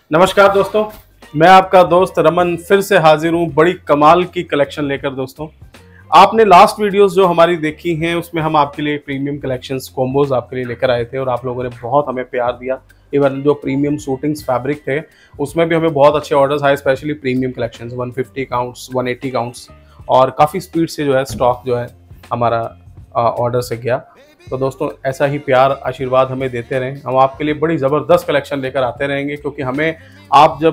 नमस्कार दोस्तों, मैं आपका दोस्त रमन फिर से हाजिर हूँ बड़ी कमाल की कलेक्शन लेकर। दोस्तों, आपने लास्ट वीडियोस जो हमारी देखी हैं उसमें हम आपके लिए प्रीमियम कलेक्शंस कॉम्बोज आपके लिए लेकर आए थे और आप लोगों ने बहुत हमें प्यार दिया। इवन जो प्रीमियम शूटिंग्स फैब्रिक थे उसमें भी हमें बहुत अच्छे ऑर्डर्स आए, specially premium collections 150 counts 180 counts और काफ़ी स्पीड से जो है स्टॉक जो है हमारा ऑर्डर से गया। तो दोस्तों, ऐसा ही प्यार आशीर्वाद हमें देते रहें, हम आपके लिए बड़ी ज़बरदस्त कलेक्शन लेकर आते रहेंगे, क्योंकि हमें आप जब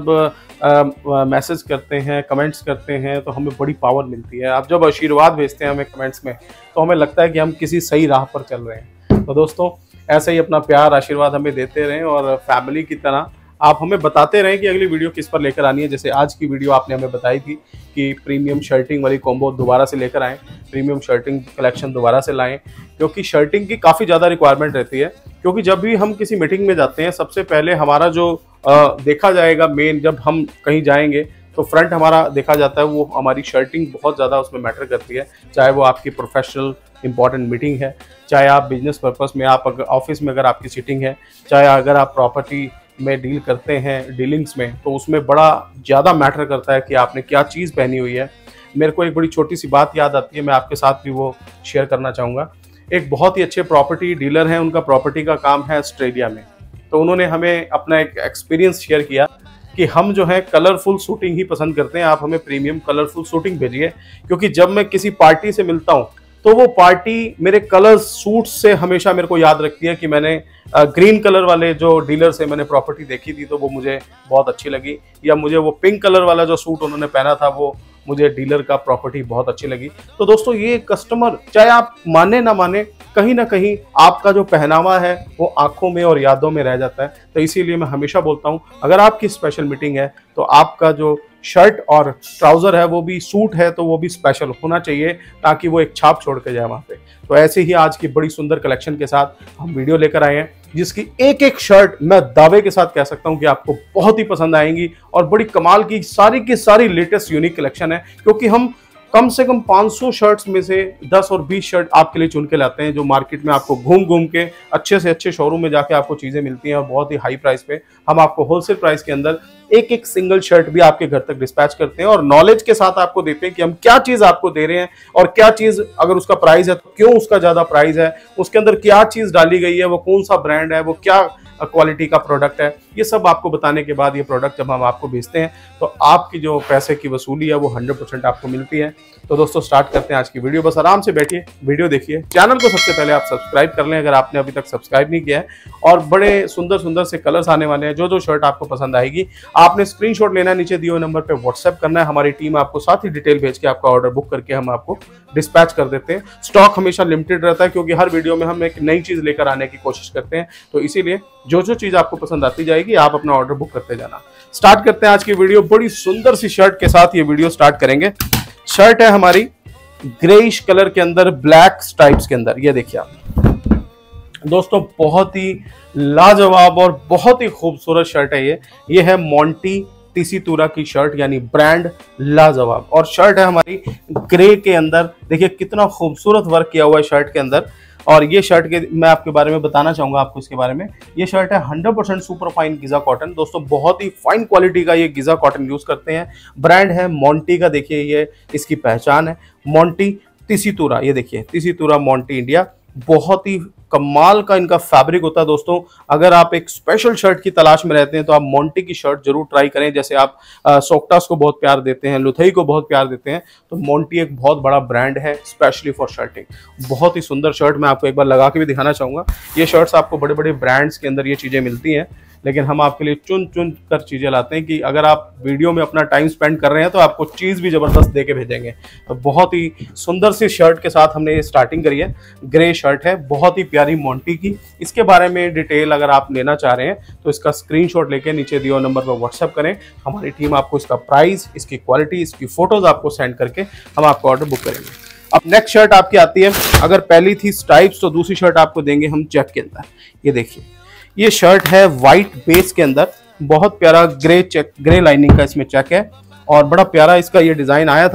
मैसेज करते हैं, कमेंट्स करते हैं तो हमें बड़ी पावर मिलती है। आप जब आशीर्वाद भेजते हैं हमें कमेंट्स में तो हमें लगता है कि हम किसी सही राह पर चल रहे हैं। तो दोस्तों, ऐसे ही अपना प्यार आशीर्वाद हमें देते रहें और फैमिली की तरह आप हमें बताते रहें कि अगली वीडियो किस पर लेकर आनी है। जैसे आज की वीडियो आपने हमें बताई थी कि प्रीमियम शर्टिंग वाली कॉम्बो दोबारा से लेकर आएँ, प्रीमियम शर्टिंग कलेक्शन दोबारा से लाएं, क्योंकि शर्टिंग की काफ़ी ज़्यादा रिक्वायरमेंट रहती है। क्योंकि जब भी हम किसी मीटिंग में जाते हैं सबसे पहले हमारा जो देखा जाएगा मेन, जब हम कहीं जाएंगे तो फ्रंट हमारा देखा जाता है, वो हमारी शर्टिंग बहुत ज़्यादा उसमें मैटर करती है। चाहे वो आपकी प्रोफेशनल इंपॉर्टेंट मीटिंग है, चाहे आप बिजनेस पर्पस में, आप अगर ऑफिस में अगर आपकी सीटिंग है, चाहे अगर आप प्रॉपर्टी में डील करते हैं डीलिंग्स में, तो उसमें बड़ा ज़्यादा मैटर करता है कि आपने क्या चीज़ पहनी हुई है। मेरे को एक बड़ी छोटी सी बात याद आती है, मैं आपके साथ भी वो शेयर करना चाहूँगा। एक बहुत ही अच्छे प्रॉपर्टी डीलर हैं, उनका प्रॉपर्टी का काम है ऑस्ट्रेलिया में। तो उन्होंने हमें अपना एक एक्सपीरियंस शेयर किया कि हम जो है कलरफुल शूटिंग ही पसंद करते हैं, आप हमें प्रीमियम कलरफुल शूटिंग भेजिए। क्योंकि जब मैं किसी पार्टी से मिलता हूँ तो वो पार्टी मेरे कलर सूट से हमेशा मेरे को याद रखती है कि मैंने ग्रीन कलर वाले जो डीलर से मैंने प्रॉपर्टी देखी थी तो वो मुझे बहुत अच्छी लगी, या मुझे वो पिंक कलर वाला जो सूट उन्होंने पहना था वो मुझे डीलर का प्रॉपर्टी बहुत अच्छी लगी। तो दोस्तों, ये कस्टमर चाहे आप माने ना माने, कहीं ना कहीं आपका जो पहनावा है वो आंखों में और यादों में रह जाता है। तो इसीलिए मैं हमेशा बोलता हूँ, अगर आपकी स्पेशल मीटिंग है तो आपका जो शर्ट और ट्राउजर है वो भी सूट है तो वो भी स्पेशल होना चाहिए, ताकि वो एक छाप छोड़ के जाए वहाँ पे। तो ऐसे ही आज की बड़ी सुंदर कलेक्शन के साथ हम वीडियो लेकर आए हैं, जिसकी एक एक शर्ट मैं दावे के साथ कह सकता हूं कि आपको बहुत ही पसंद आएंगी और बड़ी कमाल की सारी लेटेस्ट यूनिक कलेक्शन है। क्योंकि हम कम से कम 500 शर्ट्स में से 10 और 20 शर्ट आपके लिए चुन के लाते हैं, जो मार्केट में आपको घूम घूम के अच्छे से अच्छे शोरूम में जाके आपको चीज़ें मिलती हैं और बहुत ही हाई प्राइस पे हम आपको होलसेल प्राइस के अंदर एक एक सिंगल शर्ट भी आपके घर तक डिस्पैच करते हैं और नॉलेज के साथ आपको देते हैं कि हम क्या चीज़ आपको दे रहे हैं और क्या चीज़ अगर उसका प्राइस है तो क्यों उसका ज़्यादा प्राइस है, उसके अंदर क्या चीज़ डाली गई है, वो कौन सा ब्रांड है, वो क्या क्वालिटी का प्रोडक्ट है। ये सब आपको बताने के बाद ये प्रोडक्ट जब हम आपको भेजते हैं तो आपकी जो पैसे की वसूली है वो 100% आपको मिलती है। तो दोस्तों, स्टार्ट करते हैं आज की वीडियो। बस आराम से बैठिए, वीडियो देखिए। चैनल को सबसे पहले आप सब्सक्राइब कर लें अगर आपने अभी तक सब्सक्राइब नहीं किया है। और बड़े सुंदर सुंदर से कलर्स आने वाले हैं। जो जो शर्ट आपको पसंद आएगी आपने स्क्रीनशॉट लेना है, नीचे दिए हुए नंबर पर व्हाट्सएप करना है, हमारी टीम आपको साथ ही डिटेल भेज के आपका ऑर्डर बुक करके हम आपको डिस्पैच कर देते हैं। स्टॉक हमेशा लिमिटेड रहता है, क्योंकि हर वीडियो में हम एक नई चीज़ लेकर आने की कोशिश करते हैं। तो इसीलिए जो जो चीज़ आपको पसंद आती जाएगी आप अपना ऑर्डर बुक करते जाना। स्टार्ट करते हैं आज की वीडियो। बड़ी सुंदर सी शर्ट के साथ ये वीडियो स्टार्ट करेंगे। शर्ट है हमारी ग्रेइश कलर के अंदर ब्लैक स्ट्राइप्स के अंदर। ये देखिए आप दोस्तों, बहुत ही लाजवाब और बहुत ही खूबसूरत शर्ट है ये है मोंटी टिसितुरा की शर्ट, यानी ब्रांड लाजवाब। और शर्ट है हमारी ग्रे के अंदर। देखिए कितना खूबसूरत वर्क किया हुआ है शर्ट के अंदर। और ये शर्ट के मैं आपके बारे में बताना चाहूँगा आपको इसके बारे में। ये शर्ट है 100% सुपर फाइन गिजा कॉटन। दोस्तों, बहुत ही फाइन क्वालिटी का ये गिजा कॉटन यूज़ करते हैं। ब्रांड है मोंटी का। देखिए ये इसकी पहचान है, मोंटी टिसितुरा। ये देखिए टिसितुरा मोंटी इंडिया। बहुत ही कमाल का इनका फैब्रिक होता है। दोस्तों, अगर आप एक स्पेशल शर्ट की तलाश में रहते हैं तो आप मोंटी की शर्ट जरूर ट्राई करें। जैसे आप सोक्टास को बहुत प्यार देते हैं, लुथई को बहुत प्यार देते हैं, तो मोंटी एक बहुत बड़ा ब्रांड है स्पेशली फॉर शर्टिंग। बहुत ही सुंदर शर्ट, मैं आपको एक बार लगा के भी दिखाना चाहूँगा। ये शर्ट्स आपको बड़े बड़े ब्रांड्स के अंदर ये चीज़ें मिलती हैं, लेकिन हम आपके लिए चुन चुन कर चीज़ें लाते हैं कि अगर आप वीडियो में अपना टाइम स्पेंड कर रहे हैं तो आपको चीज़ भी ज़बरदस्त दे के भेजेंगे। तो बहुत ही सुंदर सी शर्ट के साथ हमने ये स्टार्टिंग करी है। ग्रे शर्ट है, बहुत ही प्यारी मोंटी की। इसके बारे में डिटेल अगर आप लेना चाह रहे हैं तो इसका स्क्रीनशॉट लेके नीचे दिए हुए नंबर पर व्हाट्सएप करें। हमारी टीम आपको इसका प्राइस, इसकी क्वालिटी, इसकी फ़ोटोज़ आपको सेंड करके हम आपको ऑर्डर बुक करेंगे। अब नेक्स्ट शर्ट आपकी आती है, अगर पहली थी स्ट्राइप्स तो दूसरी शर्ट आपको देंगे हम चेक के अंदर। ये देखिए, ये शर्ट है वाइट बेस के अंदर, बहुत प्यारा ग्रे चेक, ग्रे लाइनिंग का इसमें चेक है और बड़ा प्यारा इसका ये डिज़ाइन आया था।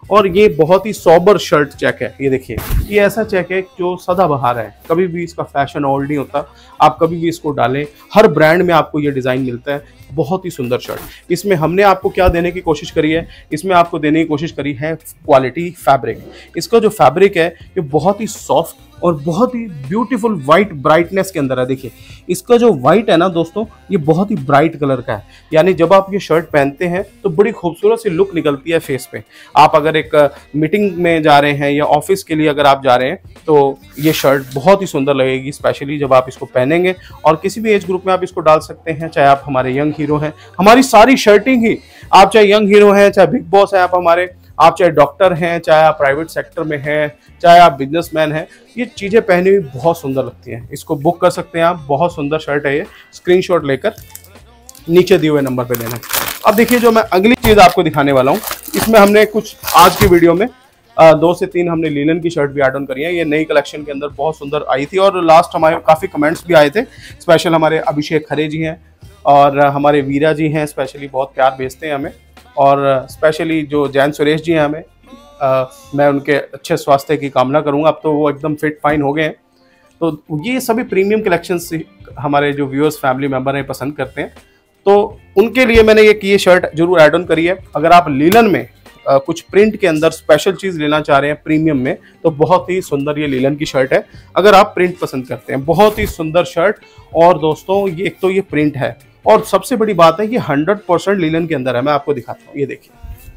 और ये बहुत ही सोबर शर्ट चेक है। ये देखिए, ये ऐसा चेक है जो सदाबहार है, कभी भी इसका फैशन ओल्ड नहीं होता। आप कभी भी इसको डालें, हर ब्रांड में आपको ये डिज़ाइन मिलता है। बहुत ही सुंदर शर्ट। इसमें हमने आपको क्या देने की कोशिश करी है, इसमें आपको देने की कोशिश करी है क्वालिटी फैब्रिक। इसका जो फैब्रिक है ये बहुत ही सॉफ्ट और बहुत ही ब्यूटीफुल वाइट ब्राइटनेस के अंदर है। देखिए, इसका जो वाइट है ना दोस्तों, ये बहुत ही ब्राइट कलर का है, यानी जब आप ये शर्ट पहनते हैं तो बड़ी खूबसूरत सी लुक निकलती है फेस पे। आप अगर एक मीटिंग में जा रहे हैं या ऑफिस के लिए अगर आप जा रहे हैं तो ये शर्ट बहुत ही सुंदर लगेगी, स्पेशली जब आप इसको पहनेंगे। और किसी भी एज ग्रुप में आप इसको डाल सकते हैं, चाहे आप हमारे यंग हीरो हैं। हमारी सारी शर्टिंग ही, आप चाहे यंग हीरो हैं, चाहे बिग बॉस है आप हमारे, आप चाहे डॉक्टर हैं, चाहे आप प्राइवेट सेक्टर में हैं, चाहे आप बिजनेसमैन हैं, ये चीज़ें पहनी हुई बहुत सुंदर लगती हैं। इसको बुक कर सकते हैं आप, बहुत सुंदर शर्ट है ये। स्क्रीनशॉट लेकर नीचे दिए हुए नंबर पे देना। अब देखिए, जो मैं अगली चीज़ आपको दिखाने वाला हूँ, इसमें हमने कुछ आज की वीडियो में 2 से 3 हमने लीलन की शर्ट भी ऐड ऑन करी है। ये नई कलेक्शन के अंदर बहुत सुंदर आई थी और लास्ट हमारे काफ़ी कमेंट्स भी आए थे। स्पेशल हमारे अभिषेक खरे जी हैं और हमारे वीरा जी हैं, स्पेशली बहुत प्यार भेजते हैं हमें। और स्पेशली जो जैन सुरेश जी हैं हमें, मैं उनके अच्छे स्वास्थ्य की कामना करूंगा। अब तो वो एकदम फिट फाइन हो गए हैं। तो ये सभी प्रीमियम कलेक्शंस हमारे जो व्यूअर्स फैमिली मेंबर हैं पसंद करते हैं, तो उनके लिए मैंने ये शर्ट जरूर ऐड ऑन करी है। अगर आप लीलन में कुछ प्रिंट के अंदर स्पेशल चीज़ लेना चाह रहे हैं प्रीमियम में, तो बहुत ही सुंदर ये लीलन की शर्ट है। अगर आप प्रिंट पसंद करते हैं, बहुत ही सुंदर शर्ट। और दोस्तों, ये एक तो ये प्रिंट है और सबसे बड़ी बात है ये 100% लीलन के अंदर है। मैं आपको दिखाता हूँ, ये देखिए।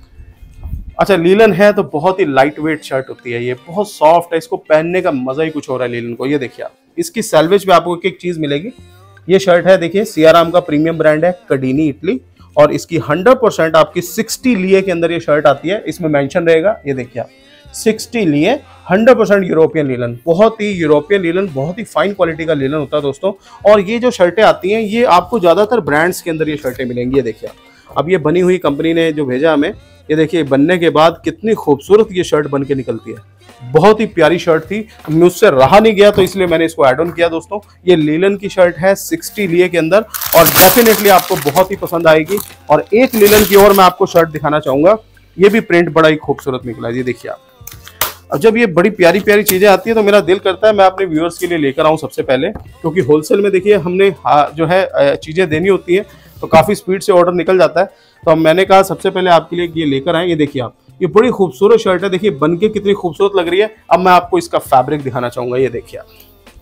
अच्छा, लीलन है तो बहुत ही लाइट वेट शर्ट होती है, ये बहुत सॉफ्ट है, इसको पहनने का मजा ही कुछ हो रहा है लीलन को। ये देखिए आप, इसकी सैल्वेज में आपको एक चीज मिलेगी। ये शर्ट है, देखिए, सियाराम का प्रीमियम ब्रांड है, कडिनी इटली, और इसकी 100% आपकी 60 लिए के अंदर ये शर्ट आती है। इसमें मेंशन रहेगा, ये देखिए आप, 60 लिए, 100% यूरोपियन लीलन। बहुत ही यूरोपियन लीलन, बहुत ही फाइन क्वालिटी का लीलन होता है दोस्तों। और ये जो शर्टें आती हैं, ये आपको ज्यादातर ब्रांड्स के अंदर ये शर्टें मिलेंगी। ये देखिए अब ये बनी हुई कंपनी ने जो भेजा हमें, ये देखिए बनने के बाद कितनी खूबसूरत ये शर्ट बन के निकलती है। बहुत ही प्यारी शर्ट थी, मुझसे रहा नहीं गया तो इसलिए मैंने इसको ऐड ऑन किया दोस्तों। ये लीलन की शर्ट है 60 लिए के अंदर और डेफिनेटली आपको बहुत ही पसंद आएगी। और एक लीलन की और मैं आपको शर्ट दिखाना चाहूंगा, ये भी प्रिंट बड़ा ही खूबसूरत निकला है। ये देखिए आप, अब जब ये बड़ी प्यारी प्यारी चीजें आती है तो मेरा दिल करता है मैं अपने व्यूअर्स के लिए लेकर आऊं सबसे पहले, क्योंकि होलसेल में देखिए हमने जो है चीजें देनी होती है तो काफी स्पीड से ऑर्डर निकल जाता है। तो मैंने कहा सबसे पहले आपके लिए ये लेकर आए। ये देखिए आप, ये बड़ी खूबसूरत शर्ट है, देखिए बन के कितनी खूबसूरत लग रही है। अब मैं आपको इसका फैब्रिक दिखाना चाहूंगा। ये देखिए आप,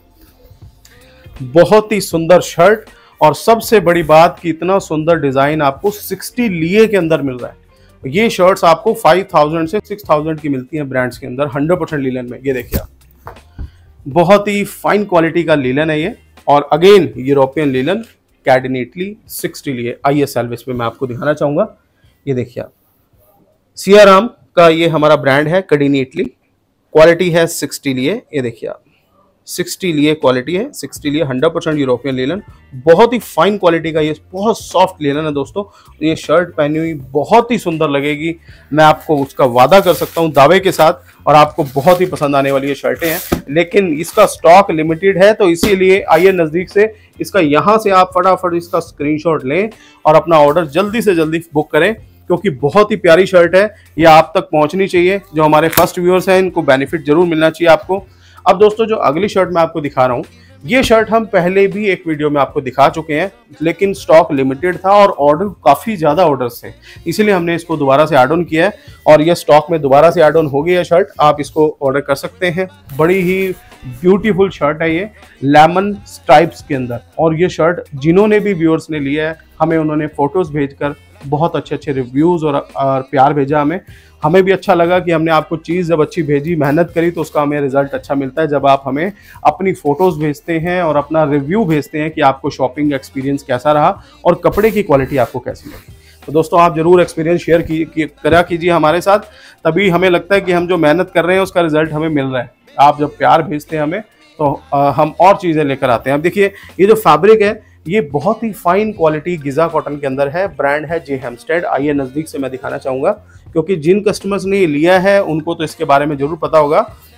बहुत ही सुंदर शर्ट, और सबसे बड़ी बात कि इतना सुंदर डिजाइन आपको 60 लिए के अंदर मिल रहा है। ये शर्ट्स आपको 5000 से 6000 की मिलती हैं ब्रांड्स के अंदर 100% लीलन में। ये देखिए आप, बहुत ही फाइन क्वालिटी का लीलन है ये, और again European linen, Cadini Italy, 60 लिए। आइए सैल्वेज पे मैं आपको दिखाना चाहूंगा। ये देखिए आप, सियाराम का ये हमारा ब्रांड है, कैडिनी इटली, क्वालिटी है 60 लिए। ये देखिए आप, 60 लिए क्वालिटी है, 60 लिए 100% यूरोपियन लीलन, बहुत ही फाइन क्वालिटी का ये बहुत सॉफ्ट लीलन है दोस्तों। ये शर्ट पहनी हुई बहुत ही सुंदर लगेगी, मैं आपको उसका वादा कर सकता हूँ दावे के साथ, और आपको बहुत ही पसंद आने वाली ये शर्टें हैं। लेकिन इसका स्टॉक लिमिटेड है, तो इसीलिए आइए नज़दीक से इसका यहाँ से आप फटाफट इसका स्क्रीनशॉट लें और अपना ऑर्डर जल्दी से जल्दी बुक करें, क्योंकि बहुत ही प्यारी शर्ट है, ये आप तक पहुँचनी चाहिए। जो हमारे फर्स्ट व्यूअर्स हैं इनको बेनिफिट जरूर मिलना चाहिए आपको। अब दोस्तों, जो अगली शर्ट मैं आपको दिखा रहा हूँ, ये शर्ट हम पहले भी एक वीडियो में आपको दिखा चुके हैं, लेकिन स्टॉक लिमिटेड था और ऑर्डर काफ़ी ज़्यादा ऑर्डर्स थे, इसीलिए हमने इसको दोबारा से ऐड ऑन किया है। और ये स्टॉक में दोबारा से ऐड ऑन हो गई है शर्ट, आप इसको ऑर्डर कर सकते हैं। बड़ी ही ब्यूटीफुल शर्ट है ये, लेमन स्ट्राइप्स के अंदर। और ये शर्ट जिन्होंने भी व्यूअर्स ने लिया है, हमें उन्होंने फोटोज़ भेजकर बहुत अच्छे अच्छे रिव्यूज़ और प्यार भेजा हमें भी अच्छा लगा कि हमने आपको चीज़ जब अच्छी भेजी, मेहनत करी, तो उसका हमें रिजल्ट अच्छा मिलता है जब आप हमें अपनी फ़ोटोज़ भेजते हैं और अपना रिव्यू भेजते हैं कि आपको शॉपिंग एक्सपीरियंस कैसा रहा और कपड़े की क्वालिटी आपको कैसी लगी। तो दोस्तों, आप ज़रूर एक्सपीरियंस शेयर करा कीजिए हमारे साथ, तभी हमें लगता है कि हम जो मेहनत कर रहे हैं उसका रिजल्ट हमें मिल रहा है। आप जब प्यार भेजते हैं हमें, तो हम और चीज़ें लेकर आते हैं। अब देखिए, ये जो फैब्रिक है ये बहुत ही फाइन क्वालिटी गिजा कॉटन के अंदर है, ब्रांड है जे हेम्स्टेड। आइए नज़दीक से मैं दिखाना चाहूँगा, क्योंकि जिन कस्टमर्स ने ये लिया है उनको तो इसके बारे में ज़रूर पता होगा।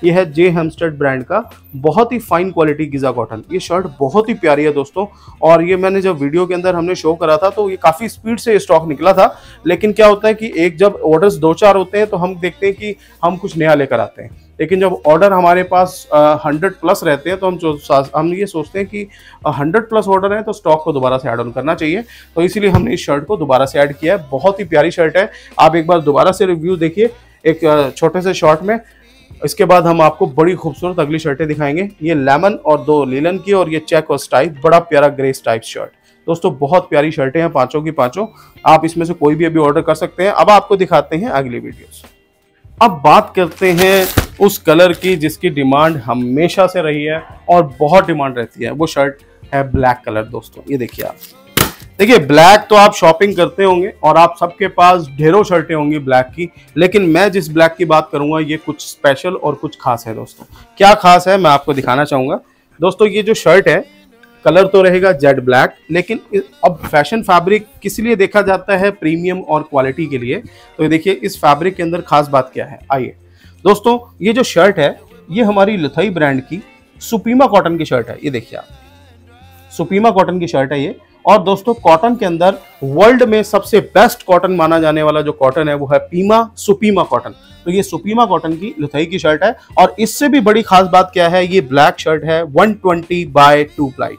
ये है जे हेम्स्टेड ब्रांड का बहुत ही फाइन क्वालिटी गिजा कॉटन। ये शर्ट बहुत ही प्यारी है दोस्तों, और ये मैंने जब वीडियो के अंदर हमने शो करा था तो ये काफ़ी स्पीड से स्टॉक निकला था, लेकिन क्या होता है कि एक जब ऑर्डर्स 2-4 होते हैं तो हम देखते हैं कि हम कुछ नया लेकर आते हैं, लेकिन जब ऑर्डर हमारे पास 100 प्लस रहते हैं तो हम ये सोचते हैं कि 100 प्लस ऑर्डर है तो स्टॉक को दोबारा से ऐड ऑन करना चाहिए, तो इसीलिए हमने इस शर्ट को दोबारा से ऐड किया है। बहुत ही प्यारी शर्ट है, आप एक बार दोबारा से रिव्यू देखिए एक छोटे से शॉर्ट में। इसके बाद हम आपको बड़ी खूबसूरत अगली शर्टें दिखाएंगे। ये लेमन और 2 लीलन की, और ये चेक और स्टाइप, बड़ा प्यारा ग्रे स्टाइप शर्ट। दोस्तों बहुत प्यारी शर्टें हैं, पांचों की पांचों। आप इसमें से कोई भी अभी ऑर्डर कर सकते हैं। अब आपको दिखाते हैं अगली वीडियोस। अब बात करते हैं उस कलर की जिसकी डिमांड हमेशा से रही है और बहुत डिमांड रहती है, वो शर्ट है ब्लैक कलर। दोस्तों ये देखिए आप, देखिए ब्लैक तो आप शॉपिंग करते होंगे और आप सबके पास ढेरों शर्टें होंगी ब्लैक की, लेकिन मैं जिस ब्लैक की बात करूंगा ये कुछ स्पेशल और कुछ खास है। दोस्तों क्या खास है मैं आपको दिखाना चाहूंगा। दोस्तों ये जो शर्ट है, कलर तो रहेगा जेड ब्लैक, लेकिन अब फैशन फैब्रिक किस लिए देखा जाता है? प्रीमियम और क्वालिटी के लिए। तो ये देखिए इस फैब्रिक के अंदर खास बात क्या है, आइए दोस्तों। ये जो शर्ट है ये हमारी लथई ब्रांड की सुपीमा कॉटन की शर्ट है। ये देखिए आप, सुपीमा कॉटन की शर्ट है ये। और दोस्तों कॉटन के अंदर वर्ल्ड में सबसे बेस्ट कॉटन माना जाने वाला जो कॉटन है वो है सुपीमा कॉटन। तो ये सुपीमा कॉटन की लथई की शर्ट है, और इससे भी बड़ी खास बात क्या है, ये ब्लैक शर्ट है 120/2 प्लाई।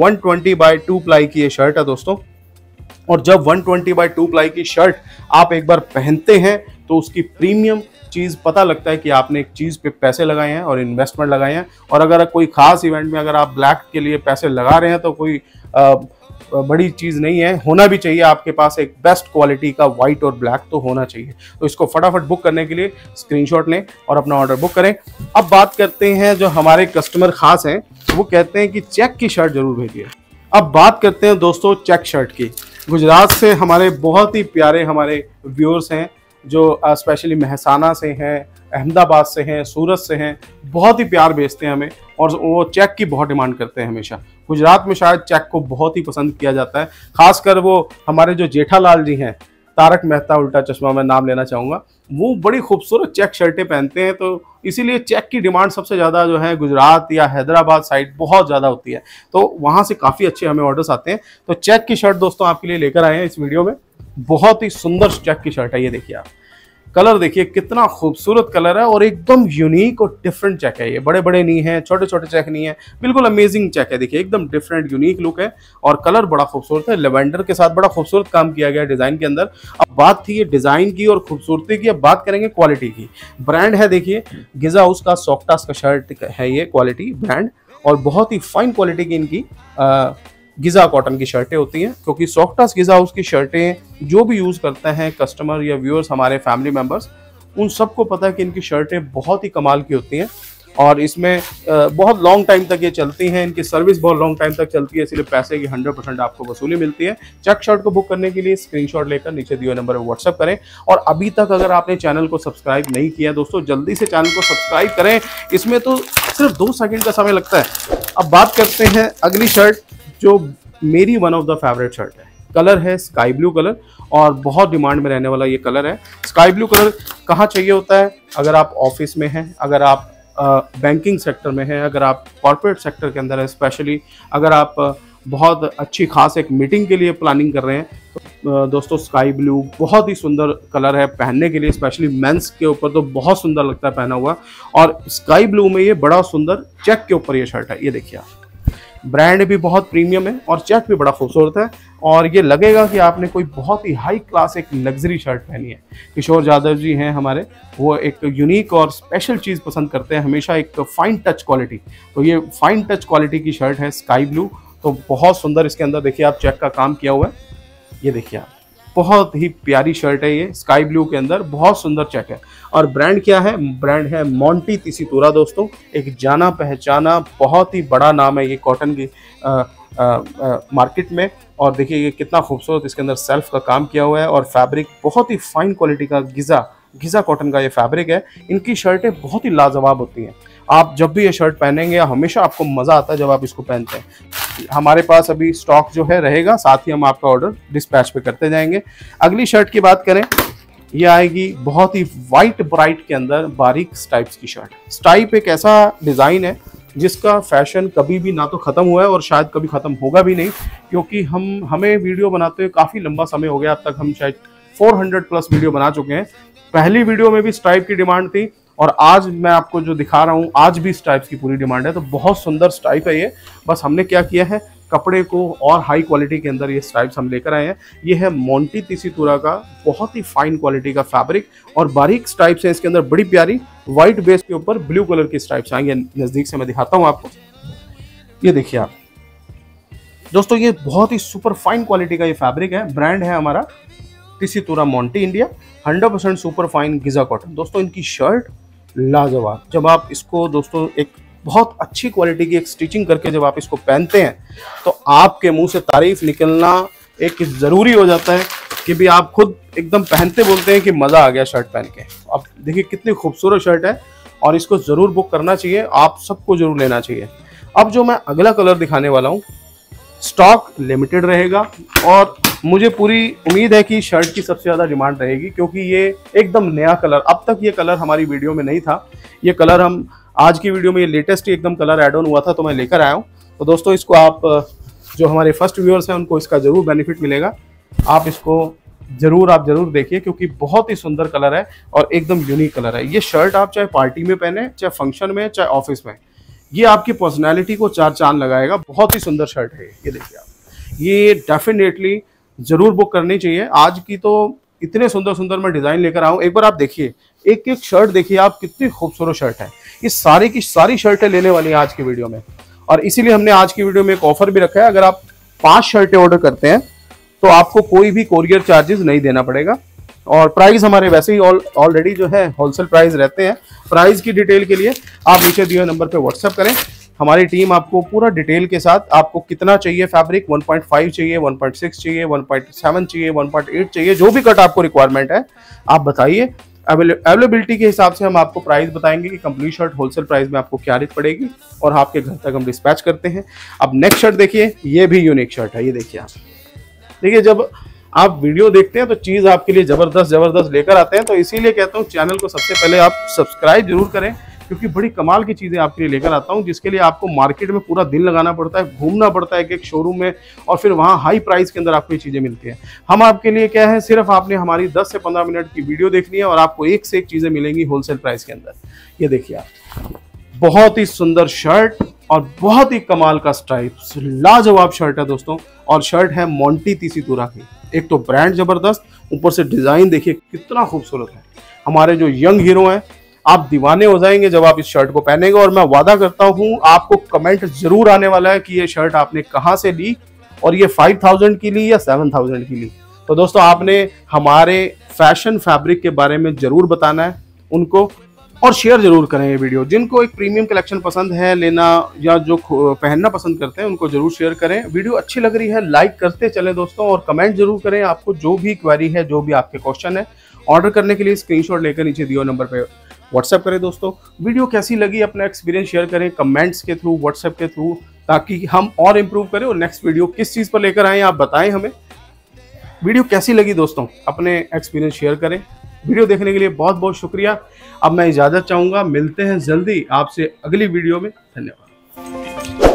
120/2 प्लाई की ये शर्ट है दोस्तों, और जब 120/2 प्लाई की शर्ट आप एक बार पहनते हैं तो उसकी प्रीमियम चीज़ पता लगता है कि आपने एक चीज़ पे पैसे लगाए हैं और इन्वेस्टमेंट लगाए हैं। और अगर कोई खास इवेंट में अगर आप ब्लैक के लिए पैसे लगा रहे हैं तो कोई बड़ी चीज़ नहीं है, होना भी चाहिए आपके पास एक बेस्ट क्वालिटी का व्हाइट और ब्लैक तो होना चाहिए। तो इसको फटाफट बुक करने के लिए स्क्रीनशॉट लें और अपना ऑर्डर बुक करें। अब बात करते हैं जो हमारे कस्टमर खास हैं, वो कहते हैं कि चेक की शर्ट जरूर भेजिए। अब बात करते हैं दोस्तों चेक शर्ट की। गुजरात से हमारे बहुत ही प्यारे हमारे व्यूअर्स हैं जो स्पेशली महसाना से हैं, अहमदाबाद से हैं, सूरत से हैं, बहुत ही प्यार भेजते हैं हमें, और वो चेक की बहुत डिमांड करते हैं हमेशा। गुजरात में शायद चेक को बहुत ही पसंद किया जाता है, खासकर वो हमारे जो जेठालाल जी हैं, तारक मेहता उल्टा चश्मा मैं नाम लेना चाहूँगा, वो बड़ी खूबसूरत चेक शर्टें पहनते हैं, तो इसीलिए चेक की डिमांड सबसे ज़्यादा जो है गुजरात या हैदराबाद साइड बहुत ज़्यादा होती है, तो वहाँ से काफ़ी अच्छे हमें ऑर्डर्स आते हैं। तो चेक की शर्ट दोस्तों आपके लिए लेकर आए हैं इस वीडियो में। बहुत ही सुंदर चेक की शर्ट है, ये देखिए आप, कलर देखिए कितना खूबसूरत कलर है और एकदम यूनिक और डिफरेंट चेक है। ये बड़े बड़े नहीं है, छोटे छोटे चेक नहीं है, बिल्कुल अमेजिंग चेक है। देखिए एकदम डिफरेंट यूनिक लुक है और कलर बड़ा खूबसूरत है, लेवेंडर के साथ बड़ा खूबसूरत काम किया गया है डिजाइन के अंदर। अब बात थी ये डिजाइन की और खूबसूरती की, अब बात करेंगे क्वालिटी की। ब्रांड है देखिए गिजा हाउस का, सॉफ्टास का शर्ट है ये क्वालिटी ब्रांड, और बहुत ही फाइन क्वालिटी की इनकी गिजा कॉटन की शर्टें होती हैं, क्योंकि सॉफ्टास गिजा हाउस की शर्टें जो भी यूज़ करते हैं कस्टमर या व्यूअर्स, हमारे फैमिली मेंबर्स, उन सबको पता है कि इनकी शर्टें बहुत ही कमाल की होती हैं और इसमें बहुत लॉन्ग टाइम तक ये चलती हैं, इनकी सर्विस बहुत लॉन्ग टाइम तक चलती है, इसलिए पैसे की 100% आपको वसूली मिलती है। चेक शर्ट को बुक करने के लिए स्क्रीनशॉट लेकर नीचे दिए नंबर पर व्हाट्सअप करें, और अभी तक अगर आपने चैनल को सब्सक्राइब नहीं किया दोस्तों, जल्दी से चैनल को सब्सक्राइब करें, इसमें तो सिर्फ 2 सेकेंड का समय लगता है। अब बात करते हैं अगली शर्ट जो मेरी one of the favourite shirt है। कलर है स्काई ब्लू कलर, और बहुत डिमांड में रहने वाला ये कलर है। स्काई ब्लू कलर कहाँ चाहिए होता है? अगर आप ऑफिस में हैं, अगर आप बैंकिंग सेक्टर में हैं, अगर आप कॉर्पोरेट सेक्टर के अंदर है, स्पेशली अगर आप बहुत अच्छी खास एक मीटिंग के लिए प्लानिंग कर रहे हैं, तो दोस्तों स्काई ब्लू बहुत ही सुंदर कलर है पहनने के लिए, स्पेशली मेंस के ऊपर तो बहुत सुंदर लगता है पहना हुआ। और स्काई ब्लू में ये बड़ा सुंदर चेक के ऊपर ये शर्ट है, ये देखिए आप, ब्रांड भी बहुत प्रीमियम है और चेक भी बड़ा खूबसूरत है, और ये लगेगा कि आपने कोई बहुत ही हाई क्लास एक लग्जरी शर्ट पहनी है। किशोर यादव जी हैं हमारे, वो एक यूनिक और स्पेशल चीज़ पसंद करते हैं हमेशा, एक फाइन टच क्वालिटी। तो ये फाइन टच क्वालिटी की शर्ट है स्काई ब्लू, तो बहुत सुंदर इसके अंदर देखिए आप चेक का काम किया हुआ है, ये देखिए आप, बहुत ही प्यारी शर्ट है ये स्काई ब्लू के अंदर, बहुत सुंदर चेक है। और ब्रांड क्या है? ब्रांड है मोंटी तिसितुरा दोस्तों, एक जाना पहचाना बहुत ही बड़ा नाम है ये कॉटन की मार्केट में। और देखिए ये कितना खूबसूरत इसके अंदर सेल्फ का काम किया हुआ है, और फैब्रिक बहुत ही फाइन क्वालिटी का गिजा कॉटन का ये फैब्रिक है। इनकी शर्टें बहुत ही लाजवाब होती हैं, आप जब भी ये शर्ट पहनेंगे हमेशा आपको मज़ा आता है जब आप इसको पहनते हैं। हमारे पास अभी स्टॉक जो है रहेगा, साथ ही हम आपका ऑर्डर डिस्पैच पे करते जाएंगे। अगली शर्ट की बात करें ये आएगी बहुत ही वाइट ब्राइट के अंदर बारीक स्ट्राइप्स की शर्ट। स्ट्राइप एक ऐसा डिज़ाइन है जिसका फैशन कभी भी ना तो ख़त्म हुआ है और शायद कभी ख़त्म होगा भी नहीं, क्योंकि हमें वीडियो बनाते हुए काफ़ी लंबा समय हो गया। अब तक हम शायद 400 प्लस वीडियो बना चुके हैं। पहली वीडियो में भी स्ट्राइप की डिमांड थी और आज मैं आपको जो दिखा रहा हूँ आज भी स्ट्राइप्स की पूरी डिमांड है। तो बहुत सुंदर स्ट्राइप है ये। बस हमने क्या किया है, कपड़े को और हाई क्वालिटी के अंदर ये स्ट्राइप्स हम लेकर आए हैं। ये है मोंटी टिसितुरा का बहुत ही फाइन क्वालिटी का फैब्रिक और बारीक स्ट्राइप्स है इसके अंदर, बड़ी प्यारी व्हाइट बेस के ऊपर ब्लू कलर की स्ट्राइप्स आएंगे। नजदीक से मैं दिखाता हूँ आपको, ये देखिए आप दोस्तों, ये बहुत ही सुपर फाइन क्वालिटी का ये फैब्रिक है। ब्रांड है हमारा Tessitura Monti India, 100% super fine Giza cotton. दोस्तों इनकी शर्ट लाजवाब। जब आप इसको दोस्तों एक बहुत अच्छी क्वालिटी की एक स्टिचिंग करके जब आप इसको पहनते हैं तो आपके मुंह से तारीफ निकलना एक ज़रूरी हो जाता है कि भी आप खुद एकदम पहनते बोलते हैं कि मज़ा आ गया शर्ट पहन के। अब देखिए कितनी खूबसूरत शर्ट है और इसको ज़रूर बुक करना चाहिए, आप सबको ज़रूर लेना चाहिए। अब जो मैं अगला कलर दिखाने वाला हूँ, स्टॉक लिमिटेड रहेगा और मुझे पूरी उम्मीद है कि शर्ट की सबसे ज़्यादा डिमांड रहेगी, क्योंकि ये एकदम नया कलर, अब तक ये कलर हमारी वीडियो में नहीं था। ये कलर हम आज की वीडियो में, ये लेटेस्ट ही एकदम कलर ऐड ऑन हुआ था तो मैं लेकर आया हूँ। तो दोस्तों इसको आप जो हमारे फर्स्ट व्यूअर्स हैं उनको इसका ज़रूर बेनिफिट मिलेगा। आप इसको ज़रूर देखिए, क्योंकि बहुत ही सुंदर कलर है और एकदम यूनिक कलर है। ये शर्ट आप चाहे पार्टी में पहने, चाहे फंक्शन में, चाहे ऑफिस में, ये आपकी पर्सनैलिटी को चार चांद लगाएगा। बहुत ही सुंदर शर्ट है ये देखिए आप, ये डेफिनेटली ज़रूर बुक करनी चाहिए। आज की तो इतने सुंदर सुंदर मैं डिज़ाइन लेकर आऊँ, एक बार आप देखिए, एक एक शर्ट देखिए आप, कितनी खूबसूरत शर्ट है। ये सारी की सारी शर्टें लेने वाली हैं आज की वीडियो में, और इसीलिए हमने आज की वीडियो में एक ऑफर भी रखा है। अगर आप 5 शर्टें ऑर्डर करते हैं तो आपको कोई भी कोरियर चार्जेस नहीं देना पड़ेगा और प्राइस हमारे वैसे ही ऑलरेडी जो है होलसेल प्राइस रहते हैं। प्राइस की डिटेल के लिए आप नीचे दिए नंबर पे व्हाट्सएप करें, हमारी टीम आपको पूरा डिटेल के साथ, आपको कितना चाहिए फैब्रिक, 1.5 चाहिए, 1.6 चाहिए, 1.7 चाहिए, 1.8 चाहिए, जो भी कट आपको रिक्वायरमेंट है आप बताइए। अवेलेबिलिटी के हिसाब से हम आपको प्राइस बताएंगे कि कंप्लीट शर्ट होलसेल प्राइस में आपको क्या रेट पड़ेगी और आपके घर तक हम डिस्पैच करते हैं। अब नेक्स्ट शर्ट देखिए, ये भी यूनिक शर्ट है। ये देखिए आप, देखिए जब आप वीडियो देखते हैं तो चीज़ आपके लिए ज़बरदस्त लेकर आते हैं। तो इसीलिए कहता हूँ चैनल को सबसे पहले आप सब्सक्राइब जरूर करें, क्योंकि बड़ी कमाल की चीज़ें आपके लिए लेकर आता हूँ, जिसके लिए आपको मार्केट में पूरा दिन लगाना पड़ता है, घूमना पड़ता है एक शोरूम में, और फिर वहाँ हाई प्राइस के अंदर आपको ये चीज़ें मिलती हैं। हम आपके लिए क्या है, सिर्फ आपने हमारी 10 से 15 मिनट की वीडियो देखनी है और आपको एक से एक चीज़ें मिलेंगी होलसेल प्राइस के अंदर। ये देखिए आप, बहुत ही सुंदर शर्ट और बहुत ही कमाल का स्ट्राइप्स, लाजवाब शर्ट है दोस्तों। और शर्ट है मोंटी टिसितुरा की। एक तो ब्रांड जबरदस्त, ऊपर से डिजाइन देखिए कितना खूबसूरत है। हमारे जो यंग हीरो हैं, आप दीवाने हो जाएंगे जब आप इस शर्ट को पहनेंगे। और मैं वादा करता हूं आपको कमेंट जरूर आने वाला है कि ये शर्ट आपने कहां से ली और ये 5000 की ली या 7000 की ली। तो दोस्तों आपने हमारे फैशन फैब्रिक के बारे में जरूर बताना है उनको, और शेयर जरूर करें ये वीडियो। जिनको एक प्रीमियम कलेक्शन पसंद है लेना या जो पहनना पसंद करते हैं उनको जरूर शेयर करें। वीडियो अच्छी लग रही है लाइक करते चलें दोस्तों, और कमेंट जरूर करें। आपको जो भी क्वेरी है, जो भी आपके क्वेश्चन है, ऑर्डर करने के लिए स्क्रीनशॉट लेकर नीचे दिए नंबर पे व्हाट्सएप करें दोस्तों। वीडियो कैसी लगी अपना एक्सपीरियंस शेयर करें कमेंट्स के थ्रू, व्हाट्सएप के थ्रू, ताकि हम और इम्प्रूव करें और नेक्स्ट वीडियो किस चीज़ पर लेकर आएँ आप बताएं हमें। वीडियो कैसी लगी दोस्तों, अपने एक्सपीरियंस शेयर करें। वीडियो देखने के लिए बहुत बहुत शुक्रिया। अब मैं इजाज़त चाहूँगा, मिलते हैं जल्दी आपसे अगली वीडियो में। धन्यवाद।